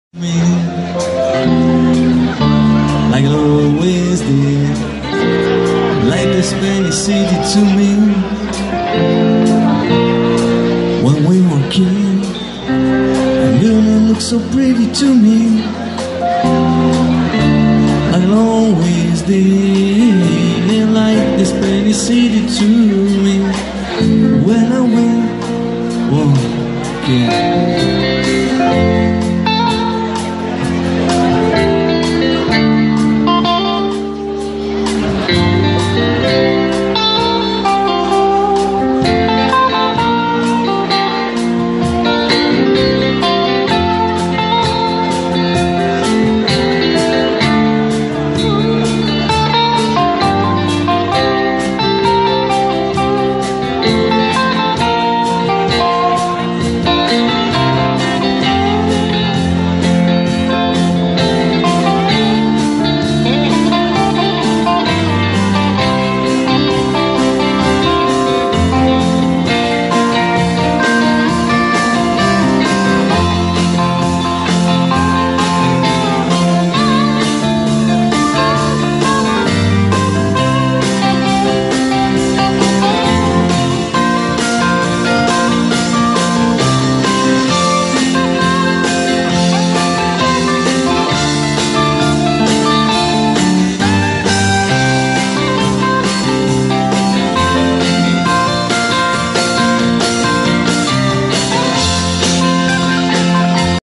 Me like it always did, like the Spanish city to me when we were kids. And you look so pretty to me, like it always did, like the Spanish city to me when I went walking.